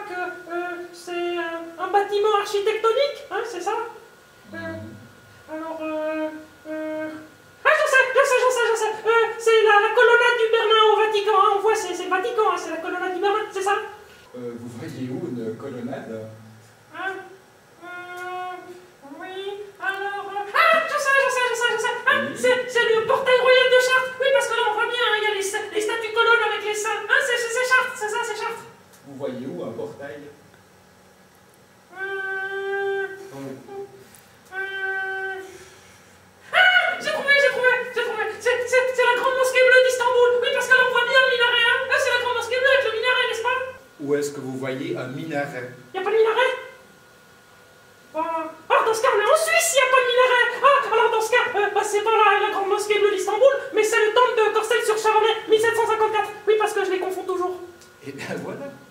que c'est un bâtiment architectonique, hein, c'est ça? Alors, ah, je sais, c'est la colonnade du Berlin au Vatican, hein, on voit, c'est le Vatican, hein, c'est la colonnade du Berlin, c'est ça? Vous voyez où une colonnade? Hein? Oui, alors... Ah, je sais, hein, Oui. c'est le portail royal de Chartres, oui, parce que là, on voit bien, hein, il y a les statues colonnes avec les saints, hein, c'est Chartres, c'est ça, c'est Chartres. Vous voyez où un portail? C'est la grande mosquée bleue d'Istanbul. Oui, parce que là, on voit bien le minaret, hein. Là, c'est la grande mosquée bleue avec le minaret, n'est-ce pas? Où est-ce que vous voyez un minaret? Y a pas de minaret? Ah, dans ce cas, on est en Suisse, y a pas de minaret. Ah, alors dans ce cas, c'est pas la grande mosquée bleue d'Istanbul, mais c'est le temple de Corcelles-sur-Chavonnais, 1754. Oui, parce que je les confonds toujours. Eh bien voilà.